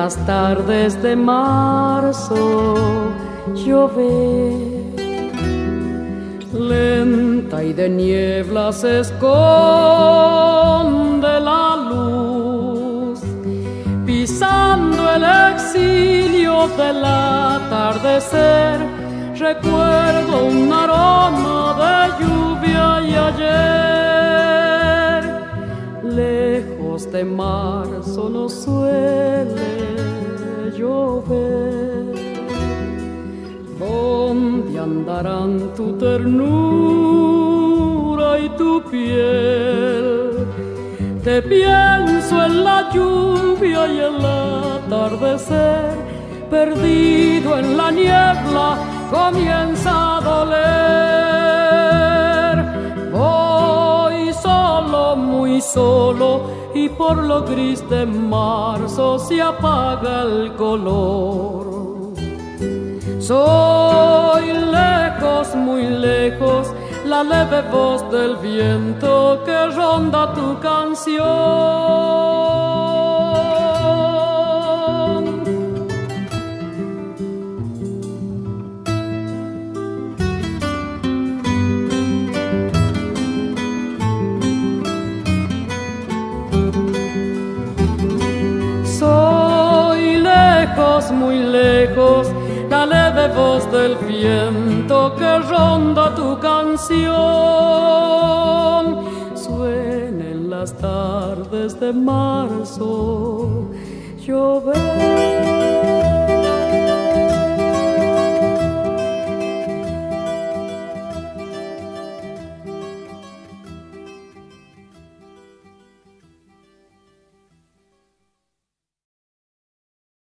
las tardes de marzo llover, lenta y de niebla se esconde la luz, pisando el exilio del atardecer. Recuerdo un aroma de lluvia y ayer, lejos de marzo no suele llover. ¿Dónde andarán tu ternura y tu piel? Te pienso en la lluvia y el atardecer, perdido en la niebla comienza a doler. Voy solo, muy solo, y por lo gris de marzo se apaga el color. Soy lejos, muy lejos, la leve voz del viento que ronda tu canción. Muy lejos, la leve voz del viento que ronda tu canción. Suena en las tardes de marzo llover.